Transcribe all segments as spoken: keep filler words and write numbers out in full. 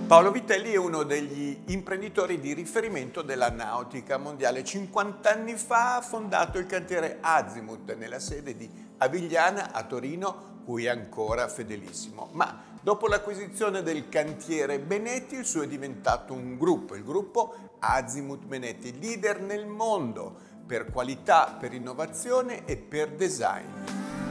Paolo Vitelli è uno degli imprenditori di riferimento della nautica mondiale. cinquanta anni fa ha fondato il cantiere Azimut nella sede di Avigliana a Torino, cui è ancora fedelissimo. Ma dopo l'acquisizione del cantiere Benetti, il suo è diventato un gruppo, il gruppo Azimut Benetti, leader nel mondo per qualità, per innovazione e per design.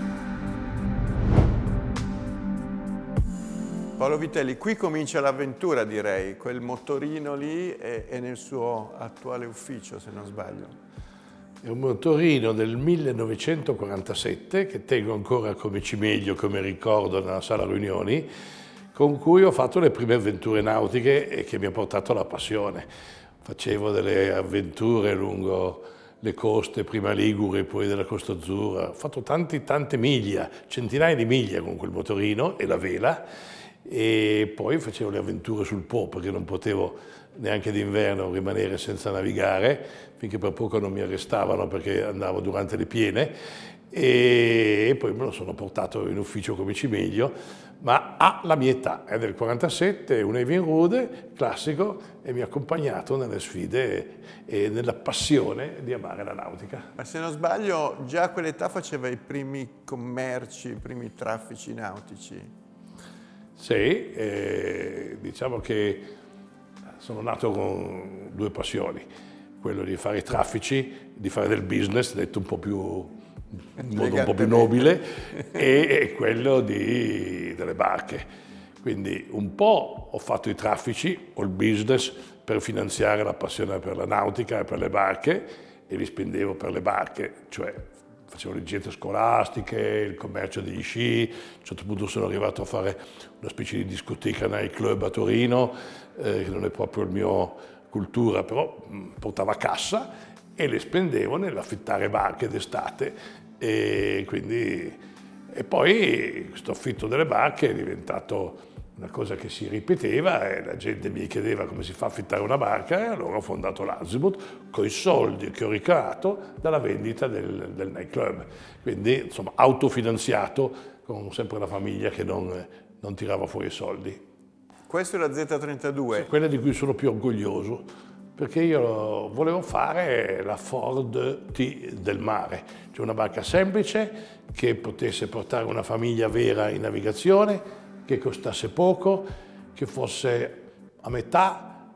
Paolo Vitelli, qui comincia l'avventura, direi. Quel motorino lì è, è nel suo attuale ufficio, se non sbaglio. È un motorino del millenovecentoquarantasette che tengo ancora come cimeglio, come ricordo nella sala riunioni, con cui ho fatto le prime avventure nautiche e che mi ha portato alla passione. Facevo delle avventure lungo le coste, prima liguri, poi della Costa Azzurra. Ho fatto tanti, tante miglia, centinaia di miglia con quel motorino e la vela. E poi facevo le avventure sul Po perché non potevo neanche d'inverno rimanere senza navigare, finché per poco non mi arrestavano perché andavo durante le piene, e poi me lo sono portato in ufficio come cimeglio, ma ha la mia età, è del quarantasette, è un Evinrude classico e mi ha accompagnato nelle sfide e nella passione di amare la nautica. Ma se non sbaglio già a quell'età faceva i primi commerci, i primi traffici nautici. Sì, eh, diciamo che sono nato con due passioni, quello di fare i traffici, di fare del business, detto un po' più, in modo un po' più nobile, e quello di, delle barche. Quindi un po' ho fatto i traffici o il business per finanziare la passione per la nautica e per le barche, e li spendevo per le barche, cioè facevo le gite scolastiche, il commercio degli sci. A un certo punto sono arrivato a fare una specie di discoteca night club a Torino, eh, che non è proprio la mia cultura, però mh, portava cassa e le spendevo nell'affittare barche d'estate. E, quindi, e poi questo affitto delle barche è diventato una cosa che si ripeteva e la gente mi chiedeva come si fa a affittare una barca, e allora ho fondato l'Azimut con i soldi che ho ricavato dalla vendita del, del nightclub. Quindi insomma autofinanziato, con sempre la famiglia che non, non tirava fuori i soldi. Questo è la Z trentadue? Sì, quella di cui sono più orgoglioso, perché io volevo fare la Ford T del mare, cioè una barca semplice che potesse portare una famiglia vera in navigazione, che costasse poco, che fosse a metà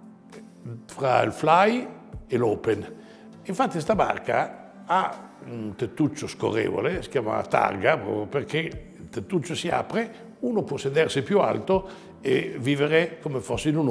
fra il fly e l'open. Infatti questa barca ha un tettuccio scorrevole, si chiama targa, proprio perché il tettuccio si apre, uno può sedersi più alto e vivere come fosse in un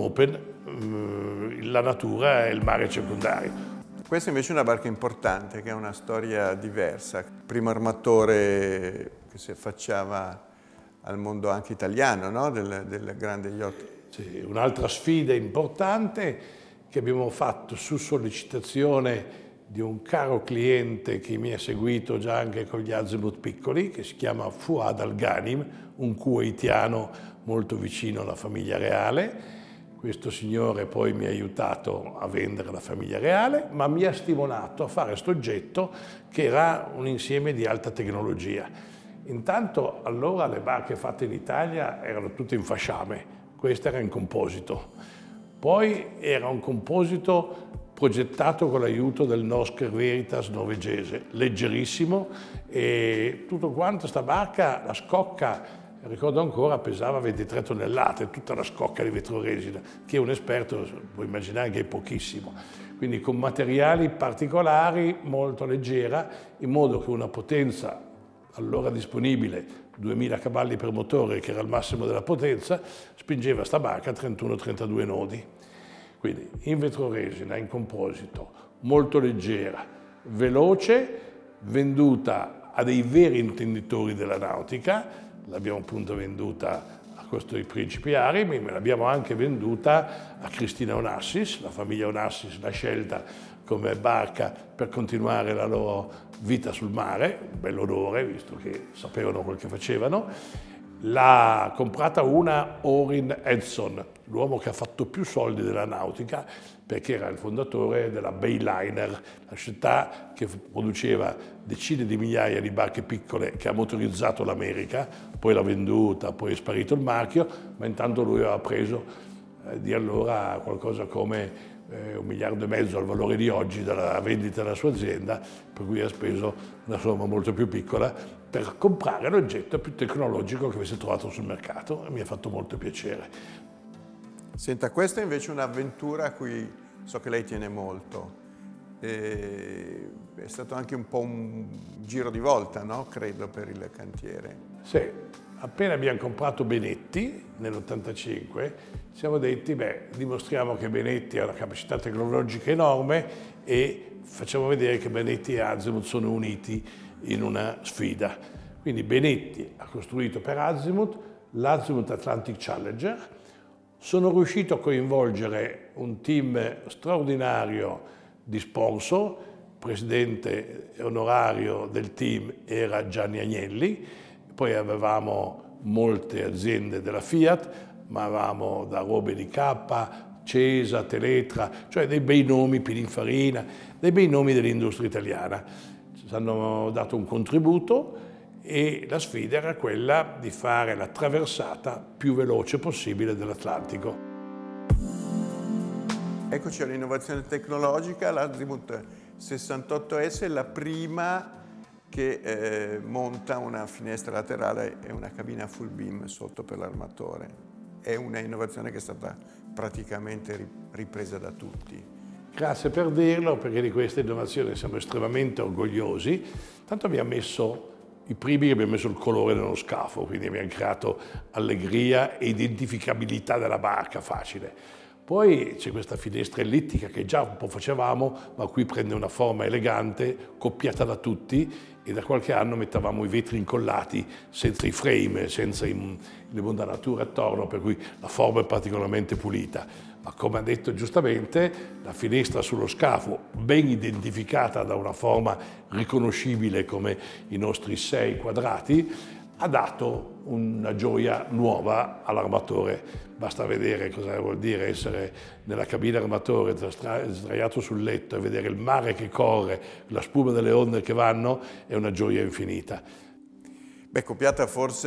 open, la natura e il mare circondario. Questa invece è una barca importante, che ha una storia diversa. Primo armatore che si affacciava al mondo anche italiano, no? del, del grande yacht. Sì, un'altra sfida importante che abbiamo fatto su sollecitazione di un caro cliente che mi ha seguito già anche con gli Azimut piccoli, che si chiama Fouad Al-Ghanim, un kuwaitiano molto vicino alla famiglia reale. Questo signore poi mi ha aiutato a vendere la famiglia reale, ma mi ha stimolato a fare questo oggetto che era un insieme di alta tecnologia. Intanto allora le barche fatte in Italia erano tutte in fasciame, questa era in composito. Poi era un composito progettato con l'aiuto del Norsk Veritas norvegese, leggerissimo, e tutto quanto sta barca, la scocca, ricordo ancora, pesava ventitré tonnellate, tutta la scocca di vetroresina, che un esperto può immaginare che è pochissimo. Quindi con materiali particolari, molto leggera, in modo che una potenza allora disponibile, duemila cavalli per motore, che era il massimo della potenza, spingeva sta barca a trentuno trentadue nodi. Quindi in vetroresina, in composito, molto leggera, veloce, venduta a dei veri intenditori della nautica. L'abbiamo appunto venduta a questi principi arabi, ma l'abbiamo anche venduta a Cristina Onassis. La famiglia Onassis l'ha scelta come barca per continuare la loro vita sul mare, un bell'odore, visto che sapevano quel che facevano. L'ha comprata una Orin Edson, l'uomo che ha fatto più soldi della nautica, perché era il fondatore della Bayliner, la società che produceva decine di migliaia di barche piccole, che ha motorizzato l'America, poi l'ha venduta, poi è sparito il marchio, ma intanto lui aveva preso eh, di allora qualcosa come eh, un miliardo e mezzo al valore di oggi dalla vendita della sua azienda, per cui ha speso una somma molto più piccola per comprare l'oggetto più tecnologico che avesse trovato sul mercato, e mi ha fatto molto piacere. Senta, questa è invece un'avventura a cui so che lei tiene molto. E è stato anche un po' un giro di volta, no? Credo, per il cantiere. Sì, appena abbiamo comprato Benetti nell'ottantacinque, ci siamo detti, beh, dimostriamo che Benetti ha una capacità tecnologica enorme e facciamo vedere che Benetti e Azimut sono uniti in una sfida. Quindi Benetti ha costruito per Azimut l'Azimut Atlantic Challenger. Sono riuscito a coinvolgere un team straordinario di sponsor. Presidente onorario del team era Gianni Agnelli, poi avevamo molte aziende della Fiat, ma avevamo da Robe di K, Cesa, Teletra, cioè dei bei nomi, Pininfarina, dei bei nomi dell'industria italiana. Ci hanno dato un contributo e la sfida era quella di fare la traversata più veloce possibile dell'Atlantico. Eccoci all'innovazione tecnologica. L'Azimut sessantotto S è la prima che eh, monta una finestra laterale e una cabina full beam sotto per l'armatore. È una innovazione che è stata praticamente ripresa da tutti. Grazie per dirlo, perché di questa innovazione siamo estremamente orgogliosi. Tanto abbiamo messo i primi che abbiamo messo il colore nello scafo, quindi abbiamo creato allegria e identificabilità della barca facile. Poi c'è questa finestra ellittica che già un po' facevamo, ma qui prende una forma elegante, copiata da tutti, e da qualche anno mettavamo i vetri incollati senza i frame, senza i, le mondanature attorno, per cui la forma è particolarmente pulita. Ma come ha detto giustamente, la finestra sullo scafo, ben identificata da una forma riconoscibile come i nostri sei quadrati, ha dato una gioia nuova all'armatore. Basta vedere cosa vuol dire essere nella cabina armatore, sdraiato sul letto, e vedere il mare che corre, la spuma delle onde che vanno, è una gioia infinita. Beh, copiata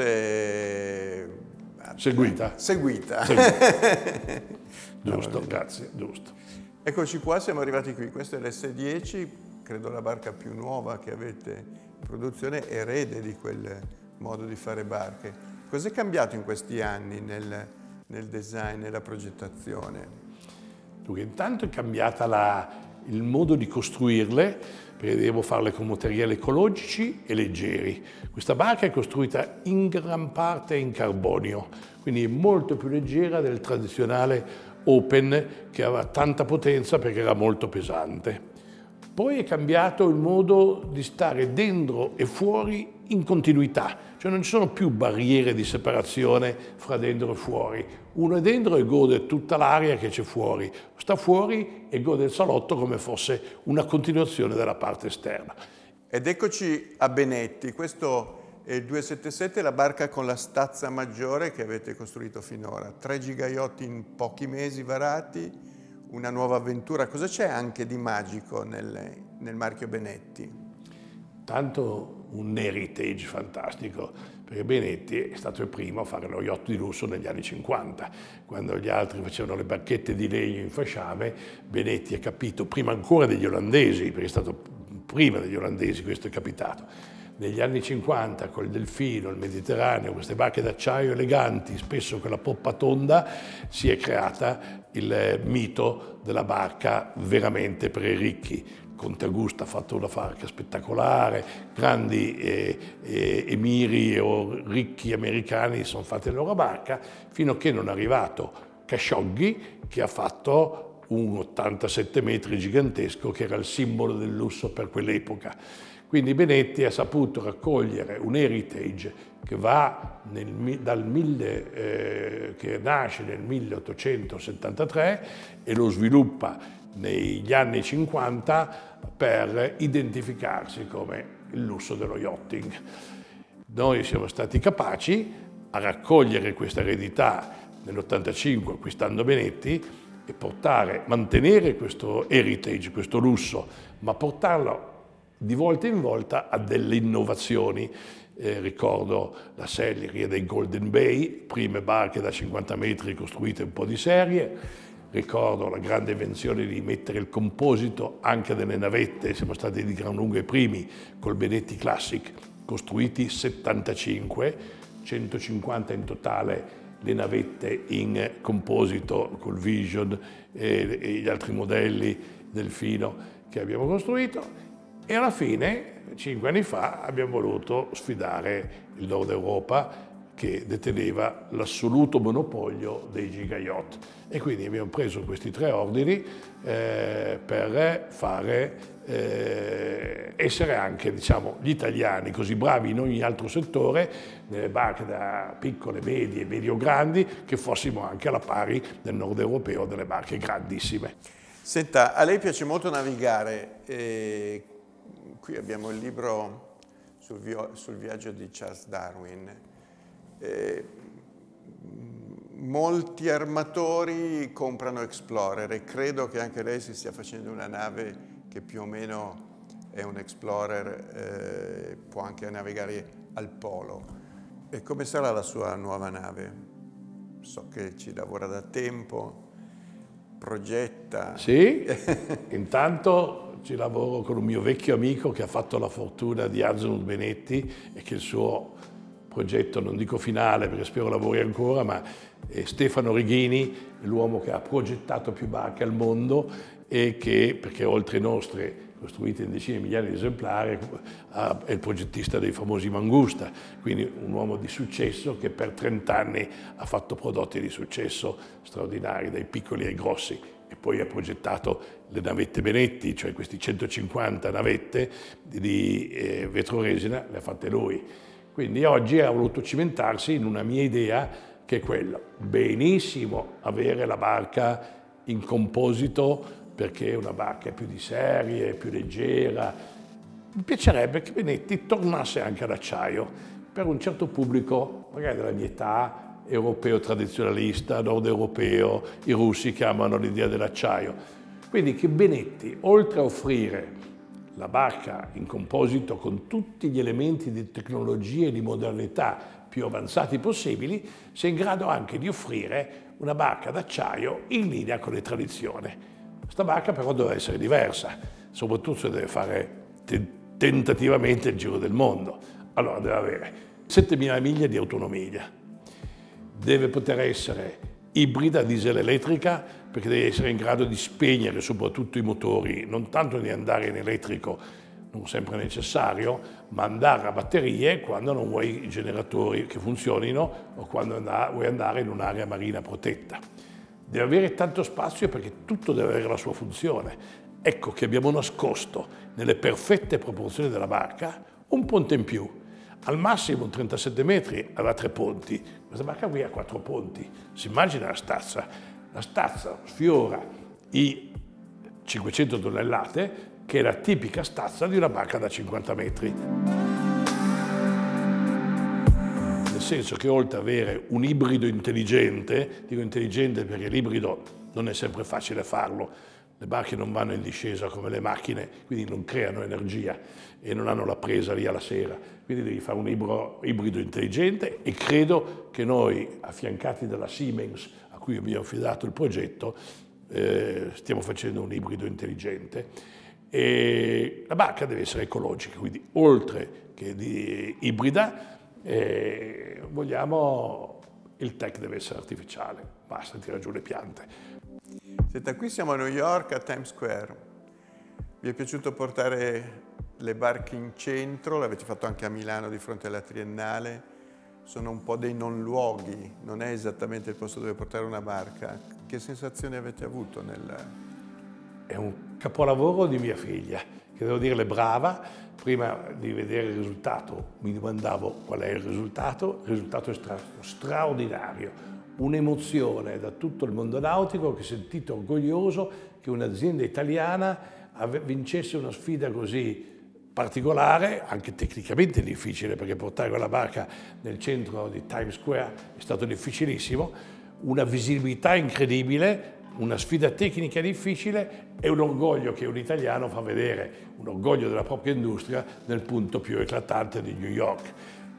forse... Seguita. Seguita. Seguita. Giusto, grazie, giusto. Eccoci qua, siamo arrivati qui. Questa è l'S dieci, credo la barca più nuova che avete in produzione, erede di quel modo di fare barche. Cos'è cambiato in questi anni nel, nel design, nella progettazione? Dunque, intanto è cambiata la, il modo di costruirle, perché devo farle con materiali ecologici e leggeri. Questa barca è costruita in gran parte in carbonio, quindi è molto più leggera del tradizionale Open, che aveva tanta potenza perché era molto pesante. Poi è cambiato il modo di stare dentro e fuori in continuità, cioè non ci sono più barriere di separazione fra dentro e fuori. Uno è dentro e gode tutta l'aria che c'è fuori, sta fuori e gode il salotto come fosse una continuazione della parte esterna. Ed eccoci a Benetti, questo è il duecentosettantasette, la barca con la stazza maggiore che avete costruito finora. Tre gigaiotti in pochi mesi varati, una nuova avventura. Cosa c'è anche di magico nel, nel marchio Benetti? Tanto un heritage fantastico, perché Benetti è stato il primo a fare lo yacht di lusso negli anni cinquanta. Quando gli altri facevano le barchette di legno in fasciame, Benetti ha capito, prima ancora degli olandesi, perché è stato prima degli olandesi questo è capitato. Negli anni cinquanta, col Delfino, il Mediterraneo, queste barche d'acciaio eleganti, spesso con la poppa tonda, si è creata il mito della barca veramente per i ricchi. Conte Augusto ha fatto una barca spettacolare, grandi eh, eh, emiri o ricchi americani sono fatti la loro barca, fino a che non è arrivato Khashoggi, che ha fatto un ottantasette metri gigantesco, che era il simbolo del lusso per quell'epoca. Quindi Benetti ha saputo raccogliere un heritage che va nel, dal mille, eh, che nasce nel milleottocentosettantatré e lo sviluppa negli anni cinquanta per identificarsi come il lusso dello yachting. Noi siamo stati capaci a raccogliere questa eredità nell'ottantacinque acquistando Benetti e portare, mantenere questo heritage, questo lusso, ma portarlo di volta in volta a delle innovazioni. eh, ricordo la serie dei Golden Bay, prime barche da cinquanta metri costruite un po' di serie, ricordo la grande invenzione di mettere il composito anche nelle navette, siamo stati di gran lunga i primi col Benetti Classic, costruiti settantacinque, centocinquanta in totale le navette in composito col Vision e, e gli altri modelli Delfino che abbiamo costruito, e alla fine, cinque anni fa, abbiamo voluto sfidare il Nord Europa che deteneva l'assoluto monopolio dei giga yacht, e quindi abbiamo preso questi tre ordini eh, per fare, eh, essere anche, diciamo, gli italiani così bravi in ogni altro settore, nelle barche da piccole, medie, medio-grandi, che fossimo anche alla pari del nord europeo delle barche grandissime. Senta, a lei piace molto navigare, e qui abbiamo il libro sul, vi sul viaggio di Charles Darwin. Eh, molti armatori comprano Explorer e credo che anche lei si stia facendo una nave che più o meno è un Explorer, eh, può anche navigare al polo. E come sarà la sua nuova nave? So che ci lavora da tempo, progetta. Sì, intanto ci lavoro con un mio vecchio amico che ha fatto la fortuna di Azimut Benetti e che il suo progetto, non dico finale perché spero lavori ancora, ma è Stefano Reghini, l'uomo che ha progettato più barche al mondo e che, perché oltre le nostre costruite in decine di migliaia di esemplari, è il progettista dei famosi Mangusta, quindi un uomo di successo che per trent'anni ha fatto prodotti di successo straordinari, dai piccoli ai grossi, e poi ha progettato le navette Benetti, cioè questi centocinquanta navette di eh, vetroresina, le ha fatte lui. Quindi oggi ha voluto cimentarsi in una mia idea, che è quella: benissimo avere la barca in composito perché è una barca più di serie, più leggera. Mi piacerebbe che Benetti tornasse anche ad acciaio per un certo pubblico, magari della mia età, europeo tradizionalista, nord europeo, i russi che amano l'idea dell'acciaio. Quindi che Benetti, oltre a offrire la barca in composito con tutti gli elementi di tecnologia e di modernità più avanzati possibili, sia in grado anche di offrire una barca d'acciaio in linea con le tradizioni. Questa barca però deve essere diversa, soprattutto se deve fare te tentativamente il giro del mondo. Allora deve avere settemila miglia di autonomia, deve poter essere ibrida diesel elettrica, perché deve essere in grado di spegnere soprattutto i motori, non tanto di andare in elettrico, non sempre necessario, ma andare a batterie quando non vuoi i generatori che funzionino o quando vuoi andare in un'area marina protetta. Deve avere tanto spazio perché tutto deve avere la sua funzione. Ecco che abbiamo nascosto nelle perfette proporzioni della barca un ponte in più. Al massimo trentasette metri avrà tre ponti, questa barca qui ha quattro ponti. Si immagina la stazza. La stazza sfiora i cinquecento tonnellate, che è la tipica stazza di una barca da cinquanta metri. Nel senso che oltre ad avere un ibrido intelligente, dico intelligente perché l'ibrido non è sempre facile farlo, le barche non vanno in discesa come le macchine, quindi non creano energia e non hanno la presa lì alla sera, quindi devi fare un ibrido intelligente, e credo che noi, affiancati dalla Siemens, a cui abbiamo affidato il progetto, eh, stiamo facendo un ibrido intelligente. E la barca deve essere ecologica, quindi oltre che di ibrida, eh, vogliamo, il tech deve essere artificiale, basta tirare giù le piante. Senta, qui siamo a New York, a Times Square. Vi è piaciuto portare le barche in centro? L'avete fatto anche a Milano di fronte alla Triennale. Sono un po' dei non luoghi, non è esattamente il posto dove portare una barca. Che sensazioni avete avuto nel... È un capolavoro di mia figlia, che devo dirle brava. Prima di vedere il risultato mi domandavo qual è il risultato. Il risultato è stra straordinario. Un'emozione da tutto il mondo nautico, che si è sentito orgoglioso che un'azienda italiana vincesse una sfida così particolare, anche tecnicamente difficile, perché portare quella barca nel centro di Times Square è stato difficilissimo, una visibilità incredibile, una sfida tecnica difficile e un orgoglio che un italiano fa vedere, un orgoglio della propria industria nel punto più eclatante di New York.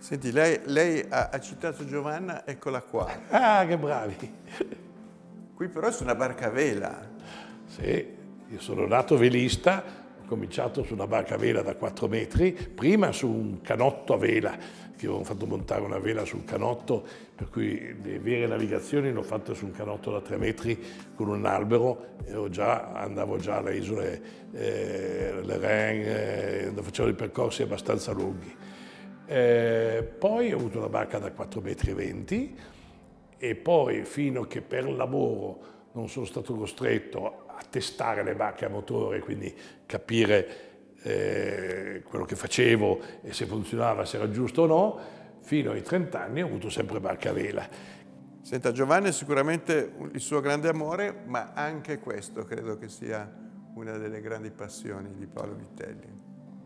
Senti, lei, lei ha, ha citato Giovanna, eccola qua. Ah, che bravi! Qui però è su una barca a vela. Sì, io sono nato velista, ho cominciato su una barca a vela da quattro metri, prima su un canotto a vela, che ho fatto montare una vela sul canotto, per cui le vere navigazioni le ho fatte su un canotto da tre metri con un albero, e ho già, andavo già alle isole eh, Le Rhin, eh, dove facevo dei percorsi abbastanza lunghi. Eh, poi ho avuto una barca da quattro metri e venti e poi fino a che per lavoro non sono stato costretto a testare le barche a motore, quindi capire eh, quello che facevo e se funzionava, se era giusto o no, fino ai trenta anni ho avuto sempre barca a vela. Senta, Giovanni è sicuramente il suo grande amore, ma anche questo credo che sia una delle grandi passioni di Paolo Vitelli.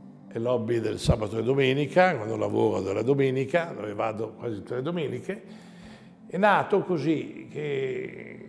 È l'hobby del sabato e domenica, quando lavoro della domenica, dove vado quasi tutte le domeniche. È nato così che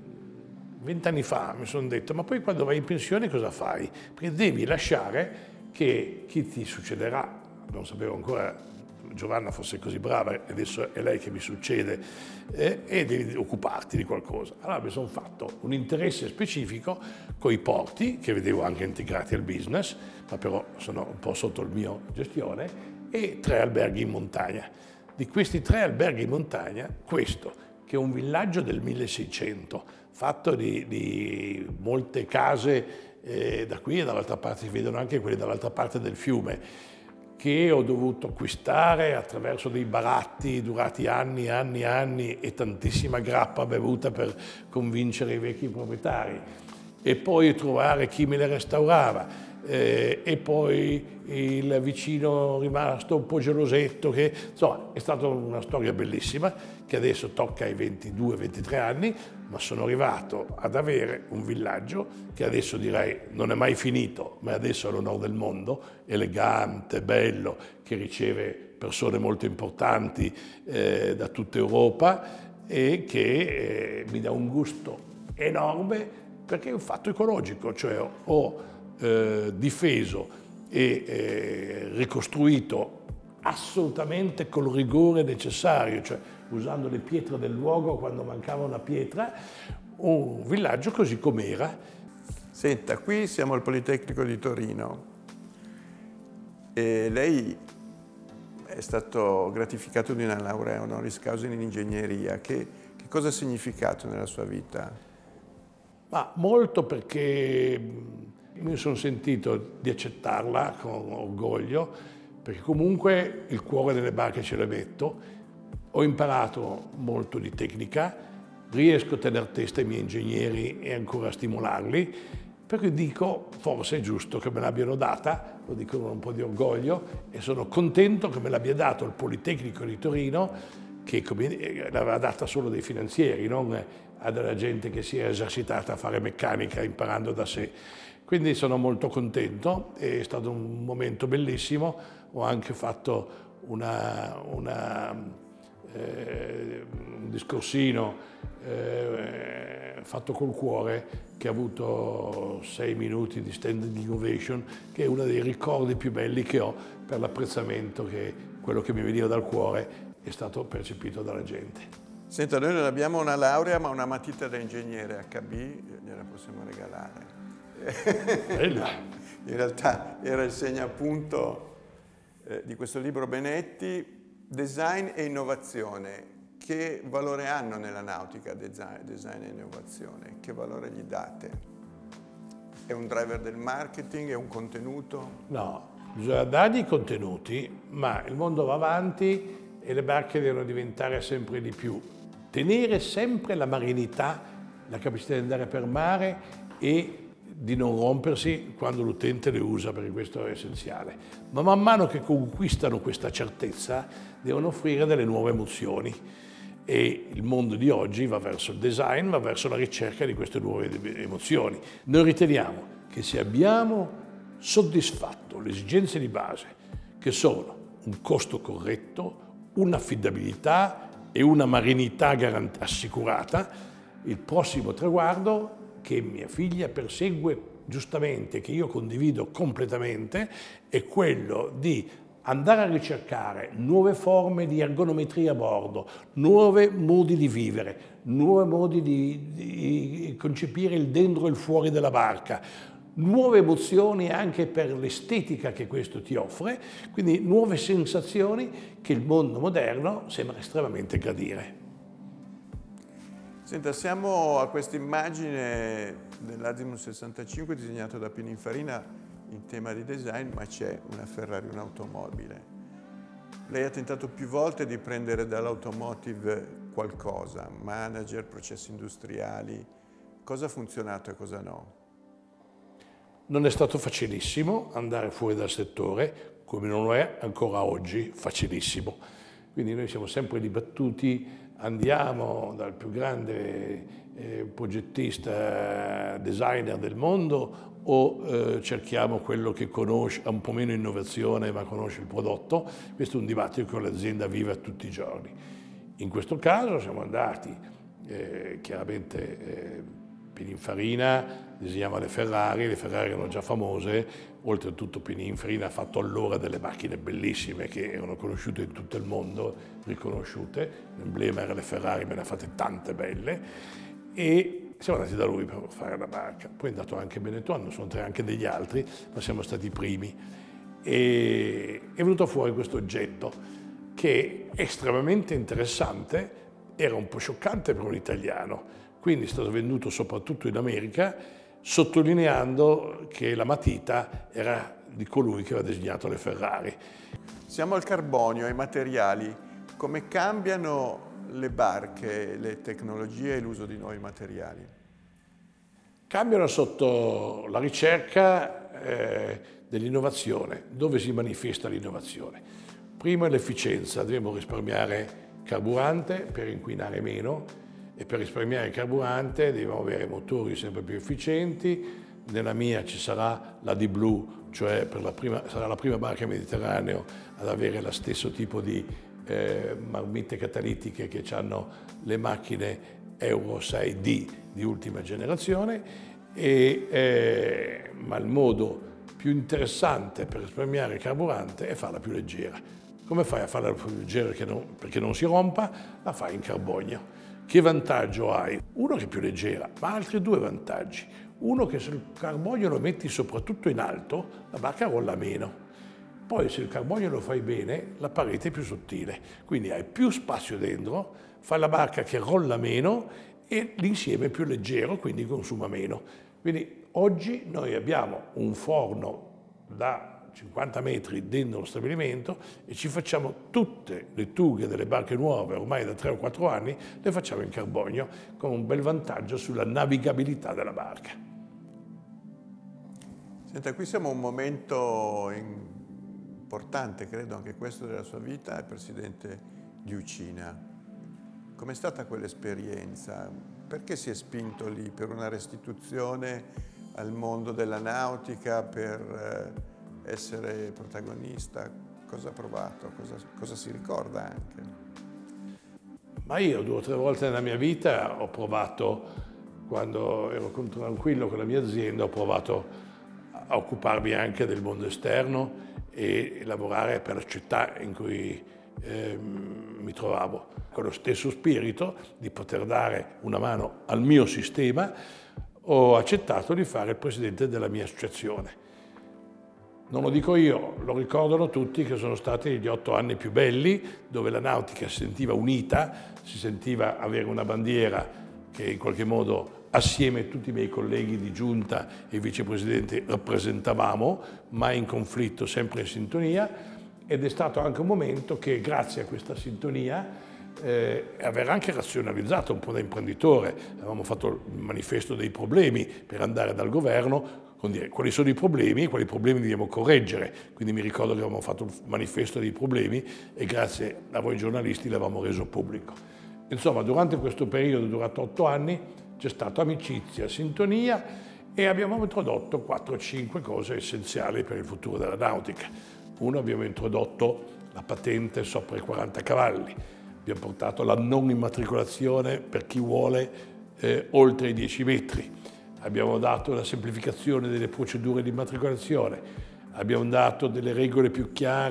vent'anni fa mi sono detto, ma poi quando vai in pensione cosa fai? Perché devi lasciare che chi ti succederà, non sapevo ancora Giovanna fosse così brava, e adesso è lei che mi succede, eh, e devi occuparti di qualcosa. Allora mi sono fatto un interesse specifico con i porti, che vedevo anche integrati al business, ma però sono un po' sotto il mio gestione, e tre alberghi in montagna. Di questi tre alberghi in montagna, questo, che è un villaggio del milleseicento, fatto di, di molte case, eh, da qui e dall'altra parte si vedono anche quelle dall'altra parte del fiume, che ho dovuto acquistare attraverso dei baratti durati anni, anni, anni e tantissima grappa bevuta per convincere i vecchi proprietari, e poi trovare chi me le restaurava. Eh, e poi il vicino rimasto un po' gelosetto, che insomma è stata una storia bellissima che adesso tocca ai ventidue ventitré anni, ma sono arrivato ad avere un villaggio che adesso direi non è mai finito, ma adesso è l'onore del mondo, elegante, bello, che riceve persone molto importanti eh, da tutta Europa, e che eh, mi dà un gusto enorme perché è un fatto ecologico, cioè ho Eh, difeso e eh, ricostruito assolutamente col rigore necessario, cioè usando le pietre del luogo quando mancava una pietra, un villaggio così com'era. Senta, qui siamo al Politecnico di Torino e lei è stato gratificato di una laurea honoris causa in ingegneria. Che, che cosa ha significato nella sua vita? Ma molto, perché mi sono sentito di accettarla con orgoglio, perché comunque il cuore delle barche ce le metto, ho imparato molto di tecnica, riesco a tenere testa ai miei ingegneri e ancora a stimolarli, per cui dico forse è giusto che me l'abbiano data, lo dico con un po' di orgoglio, e sono contento che me l'abbia dato il Politecnico di Torino, che l'aveva data solo dei finanzieri, non a della gente che si è esercitata a fare meccanica imparando da sé. Quindi sono molto contento, è stato un momento bellissimo. Ho anche fatto una, una, eh, un discorsino eh, fatto col cuore, che ha avuto sei minuti di standing ovation, che è uno dei ricordi più belli che ho per l'apprezzamento, che quello che mi veniva dal cuore è stato percepito dalla gente. Senta, noi non abbiamo una laurea, ma una matita da ingegnere acca bi gliela possiamo regalare. In realtà era il segnapunto eh, di questo libro Benetti, Design e Innovazione. Che valore hanno nella nautica design, design e innovazione? Che valore gli date? È un driver del marketing? È un contenuto? No, bisogna dargli i contenuti, ma il mondo va avanti e le barche devono diventare sempre di più. Tenere sempre la marinità, la capacità di andare per mare e di non rompersi quando l'utente le usa, perché questo è essenziale. Ma man mano che conquistano questa certezza devono offrire delle nuove emozioni, e il mondo di oggi va verso il design, va verso la ricerca di queste nuove emozioni. Noi riteniamo che se abbiamo soddisfatto le esigenze di base, che sono un costo corretto, un'affidabilità e una marinità assicurata, il prossimo traguardo che mia figlia persegue giustamente, che io condivido completamente, è quello di andare a ricercare nuove forme di ergonometria a bordo, nuovi modi di vivere, nuovi modi di, di concepire il dentro e il fuori della barca, nuove emozioni anche per l'estetica che questo ti offre, quindi nuove sensazioni che il mondo moderno sembra estremamente gradire. Senta, siamo a questa immagine dell'Azimut sessantacinque disegnato da Pininfarina in tema di design, ma c'è una Ferrari, un'automobile. Lei ha tentato più volte di prendere dall'automotive qualcosa, manager, processi industriali. Cosa ha funzionato e cosa no? Non è stato facilissimo andare fuori dal settore, come non lo è ancora oggi facilissimo. Quindi noi siamo sempre dibattuti, andiamo dal più grande eh, progettista designer del mondo o eh, cerchiamo quello che conosce, ha un po' meno innovazione ma conosce il prodotto. Questo è un dibattito che l'azienda vive tutti i giorni. In questo caso siamo andati, eh, chiaramente eh, Pininfarina disegnava le Ferrari, le Ferrari erano già famose, oltretutto Pininfarina ha fatto allora delle macchine bellissime che erano conosciute in tutto il mondo, riconosciute, l'emblema era le Ferrari, me ne ha fatte tante belle, e siamo andati da lui per fare la barca. Poi è andato anche Benetton, sono tre anche degli altri, ma siamo stati i primi. E è venuto fuori questo oggetto che è estremamente interessante, era un po' scioccante per un italiano, quindi è stato venduto soprattutto in America, sottolineando che la matita era di colui che aveva disegnato le Ferrari. Siamo al carbonio, ai materiali. Come cambiano le barche, le tecnologie e l'uso di nuovi materiali? Cambiano sotto la ricerca eh, dell'innovazione. Dove si manifesta l'innovazione? Prima è l'efficienza, dobbiamo risparmiare carburante per inquinare meno, e per risparmiare carburante dobbiamo avere motori sempre più efficienti. Nella mia ci sarà la D-Blue, cioè per la prima, sarà la prima barca mediterraneo ad avere lo stesso tipo di eh, marmitte catalitiche che hanno le macchine Euro sei D di ultima generazione, e, eh, ma il modo più interessante per risparmiare carburante è farla più leggera. Come fai a farla più leggera perché non, perché non si rompa? La fai in carbonio. Che vantaggio hai? Uno che è più leggera, ma altri due vantaggi. Uno che se il carbonio lo metti soprattutto in alto, la barca rolla meno. Poi se il carbonio lo fai bene, la parete è più sottile. Quindi hai più spazio dentro, fai la barca che rolla meno e l'insieme è più leggero, quindi consuma meno. Quindi oggi noi abbiamo un forno da cinquanta metri dentro lo stabilimento e ci facciamo tutte le tughe delle barche nuove, ormai da tre o quattro anni, le facciamo in carbonio, con un bel vantaggio sulla navigabilità della barca. Senta, qui siamo a un momento importante, credo anche questo della sua vita, il presidente Liucina. Com'è stata quell'esperienza? Perché si è spinto lì? Per una restituzione al mondo della nautica, per eh, essere protagonista? Cosa ha provato? Cosa, cosa si ricorda anche? Ma io due o tre volte nella mia vita ho provato, quando ero tranquillo con la mia azienda, ho provato a occuparmi anche del mondo esterno e lavorare per la città in cui eh, mi trovavo. Con lo stesso spirito di poter dare una mano al mio sistema, ho accettato di fare il presidente della mia associazione. Non lo dico io, lo ricordano tutti che sono stati gli otto anni più belli, dove la nautica si sentiva unita, si sentiva avere una bandiera che in qualche modo assieme tutti i miei colleghi di giunta e vicepresidente rappresentavamo, mai in conflitto, sempre in sintonia, ed è stato anche un momento che grazie a questa sintonia eh, aver anche razionalizzato un po' da imprenditore, avevamo fatto il manifesto dei problemi per andare dal governo, con dire quali sono i problemi e quali problemi dobbiamo correggere. Quindi mi ricordo che avevamo fatto il manifesto dei problemi e grazie a voi giornalisti l'avevamo reso pubblico. Insomma, durante questo periodo, durato otto anni, c'è stata amicizia, sintonia e abbiamo introdotto quattro o cinque cose essenziali per il futuro della nautica. Uno, abbiamo introdotto la patente sopra i quaranta cavalli, abbiamo portato la non immatricolazione per chi vuole eh, oltre i dieci metri. Abbiamo dato la semplificazione delle procedure di immatricolazione, abbiamo dato delle regole più chiare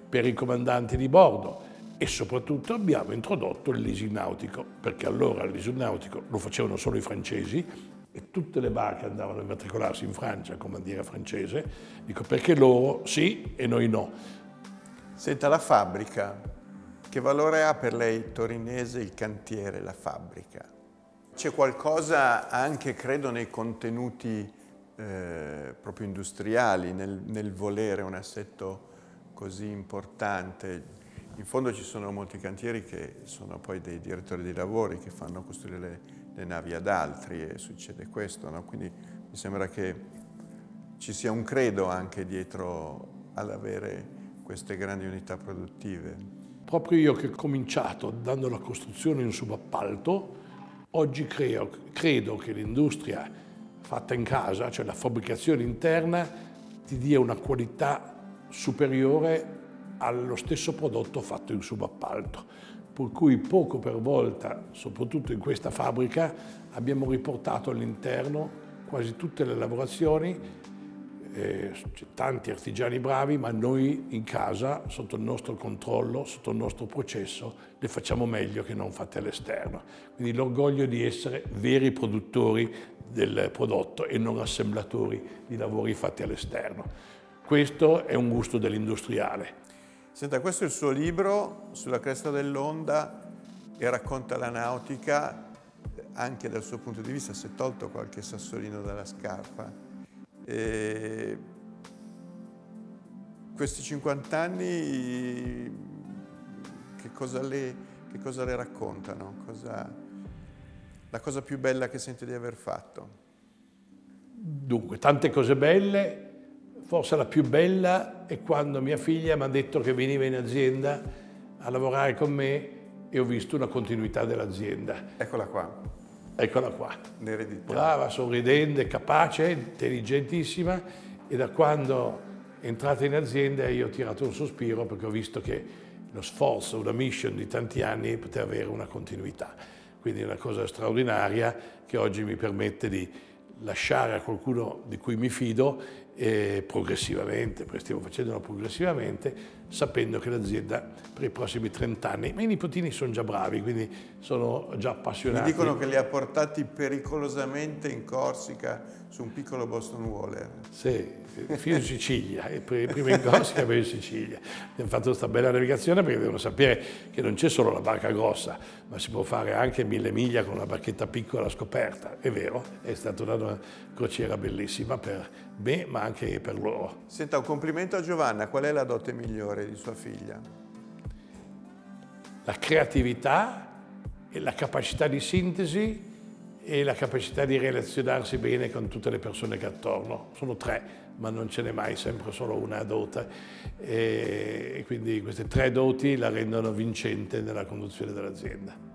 per i comandanti di bordo e soprattutto abbiamo introdotto il leasing nautico, perché allora il leasing nautico lo facevano solo i francesi e tutte le barche andavano a immatricolarsi in Francia con bandiera francese, dico perché loro sì e noi no. Senta, la fabbrica, che valore ha per lei torinese il cantiere, la fabbrica? C'è qualcosa anche, credo, nei contenuti eh, proprio industriali, nel, nel volere un assetto così importante. In fondo ci sono molti cantieri che sono poi dei direttori di lavori che fanno costruire le, le navi ad altri e succede questo, no? Quindi mi sembra che ci sia un credo anche dietro all'avere queste grandi unità produttive. Proprio io che ho cominciato dando la costruzione in subappalto, oggi creo, credo che l'industria fatta in casa, cioè la fabbricazione interna, ti dia una qualità superiore allo stesso prodotto fatto in subappalto. Per cui poco per volta, soprattutto in questa fabbrica, abbiamo riportato all'interno quasi tutte le lavorazioni. Eh, c'è tanti artigiani bravi, ma noi in casa, sotto il nostro controllo, sotto il nostro processo, le facciamo meglio che non fatte all'esterno. Quindi l'orgoglio di essere veri produttori del prodotto e non assemblatori di lavori fatti all'esterno. Questo è un gusto dell'industriale. Senta, questo è il suo libro, Sulla cresta dell'onda, e racconta la nautica anche dal suo punto di vista. Si è tolto qualche sassolino dalla scarpa. E questi cinquanta anni che cosa le, che cosa le raccontano? Cosa, la cosa più bella che sente di aver fatto? Dunque, tante cose belle. Forse la più bella è quando mia figlia mi ha detto che veniva in azienda a lavorare con me e ho visto una continuità dell'azienda. Eccola qua. Eccola qua. L'eredità. Brava, sorridente, capace, intelligentissima, e da quando è entrata in azienda io ho tirato un sospiro perché ho visto che lo sforzo, una mission di tanti anni poteva avere una continuità. Quindi è una cosa straordinaria che oggi mi permette di lasciare a qualcuno di cui mi fido e progressivamente, perché stiamo facendolo progressivamente, sapendo che l'azienda per i prossimi trent'anni, i miei nipotini sono già bravi, quindi sono già appassionati. Mi dicono che li ha portati pericolosamente in Corsica su un piccolo Boston Whaler. Sì, fino in Sicilia, e prima in Corsica e poi in Sicilia. Abbiamo fatto questa bella navigazione perché devono sapere che non c'è solo la barca grossa, ma si può fare anche mille miglia con una barchetta piccola scoperta. È vero, è stata una crociera bellissima per me, ma anche per loro. Senta, un complimento a Giovanna. Qual è la dote migliore di sua figlia? La creatività e la capacità di sintesi e la capacità di relazionarsi bene con tutte le persone che attorno. Sono tre, ma non ce n'è mai sempre solo una dote. E quindi queste tre doti la rendono vincente nella conduzione dell'azienda.